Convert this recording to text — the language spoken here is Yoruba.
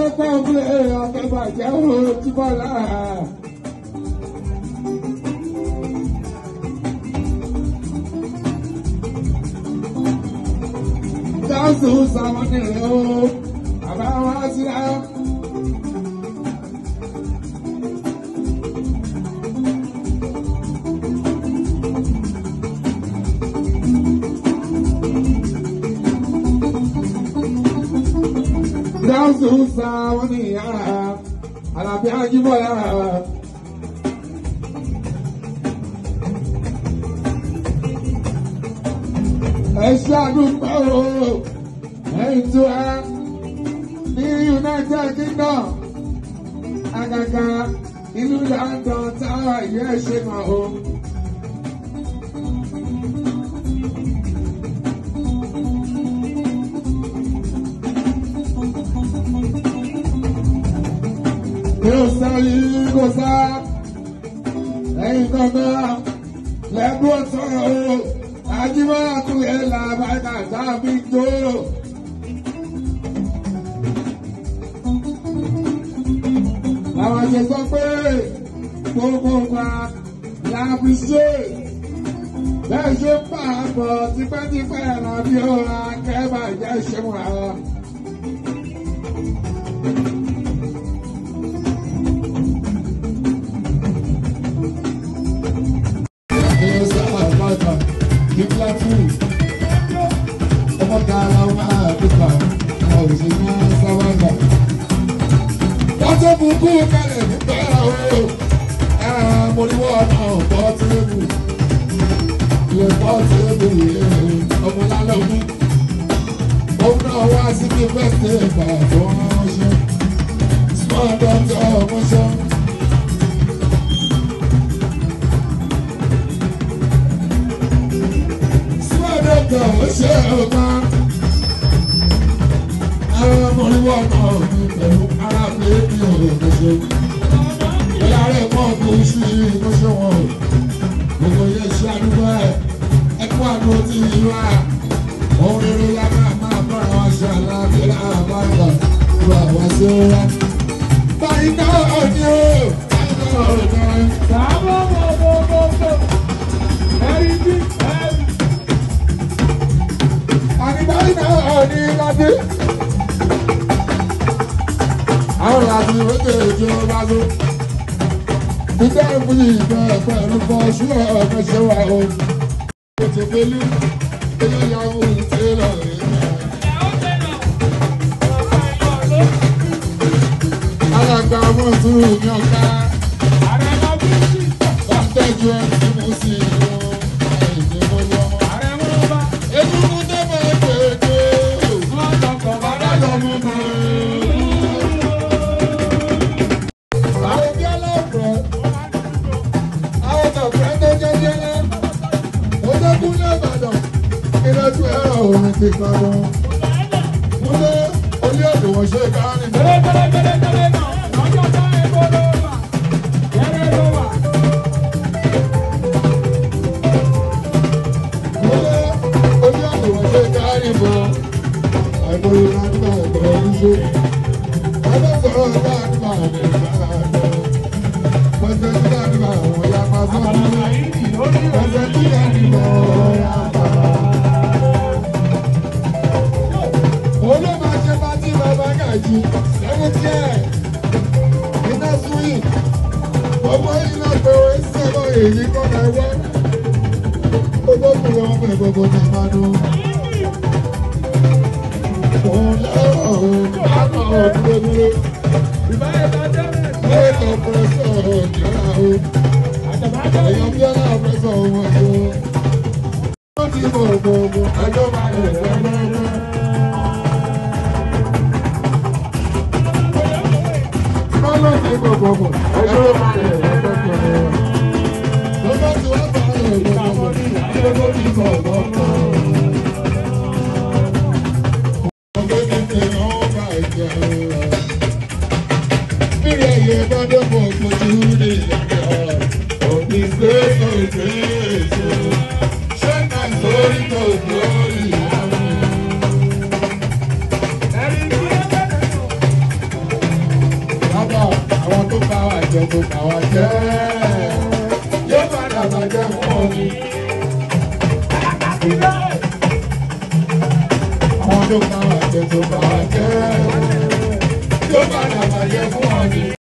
pọ̀ pé ọ̀fẹ́ bàjẹ́ ojú bọ́lá. Gáàsù sàwọn nílẹ̀ o, àbá wá sí ẹ. Gáàsù sàwọn níyà, Àlàbí Ajíbọ́lá. Ẹ ṣàdúgbò ẹ̀yìn tó ẹ ní United Kingdom, àgàgà ìlú London táwa ìlú ẹ̀ ṣe mọ̀ o. Yóò sá yìí kò sá ẹ̀yìn kankan lẹ́gbọ́n sọ̀rọ̀ o. Ajíbọ́lá tún yẹ làbàkà sábì tó. Àwọn àṣẹ sọ pé gbogbo wa làbí ṣe bẹ́ẹ̀ ṣe ń pa àbọ̀ tipẹ́tipẹ́ làbí ọ̀la kẹ́bà jẹ́ ṣẹ́wọ̀n àwọn. Nígbà fún ọmọ dára wá àdúgbà àwọn òṣèlú sáwádà. Wọ́n tó bukú kalẹ̀ nígbà o. Mo ní wọ́n náà bọ́ tírébù. Ilé bọ́ tírébù yìí ọmọ lálẹ́ òní. Òun náà wá sí ní fẹ́sẹ̀ ìgbà tó ń ṣe. Small doctor ọmọ ṣe. Ṣé ọ̀gá àwọn ọmọ oníwọ̀ náà ní pẹ̀lú arábìnrin òṣèlú ìyá rẹ̀ mọ́ kó sí ìmọ̀ṣẹ́ wọn gbogbo yẹn ṣe àdúgbò ẹ̀kú àdúgbò tí yìí wá ohun rere la máa bọ́ra wá ṣe aláàbí láàbàgbà ìwà wá sí ọ̀rá. Báyìí náà ni ó báyìí náà ni ó. Sàmọ́ bọ̀ ẹ̀rí bí ẹ̀rí. Àníbáyìí náà ní lábẹ́. Àwọn làbí ìwéde èjì ọba ló. Ìdá ìfúyì ìgbà ẹ̀fọ́ ẹ̀rọ kan ṣúlọ̀ ọ̀fẹ́ṣẹ́ wa o. Ètò pẹ̀lú ilé ìyàwó ìtẹ́lọ̀ rẹ̀. Alàgbà wọn tún ní ọ̀ká. Wọ́n tẹ́jú ẹ̀ tí mo sì lọ. Àìdè mo lọ. Egungun tó máa ń pèké. Bàbá lọ mú mọ́. Àwọn bí aláàbọ̀. Àwọn ọ̀fẹ́ tó jẹ́jẹ́ náà. Ó dẹ́kun ní Ìbàdàn. Ìrẹsì ẹ̀rọ òun ti kàn wọ́n. Mo lé orí èdè wọ́n ṣe ká ní. Tẹ́lẹ̀ náà, lọ́jọ́ bá epo ló wà. Yẹ́rẹ́ ló wà. Mo lé orí èdè wọ́n ṣe ká ní bọ̀. Àìmọye lágbà ẹ̀kọ́ oníṣẹ́. Ẹgbẹ́ sọ̀rọ̀ lágbà ẹ̀kọ́ pẹ̀sẹ̀ tí lágbà àwọn ya máa sọ fún mi. Pẹ̀sẹ̀ tí lágbà àwọn ya máa. Olú máa ṣe bá tí bàbá gàjí. Ẹni tí ẹ̀ iná súwì. Gbogbo iná pé ó ń sẹ́wọ́ èyí kọ́ náà wá. Ó tó kù wọn pẹ̀ gbogbo ní ìmánú. jẹ tó bá wa jẹ́ yóò padà bàjẹ́ fún ọ ni. Àwọn tó bá wa jẹ tó bá wa jẹ́ yóò padà bàjẹ́ fún ọ ni.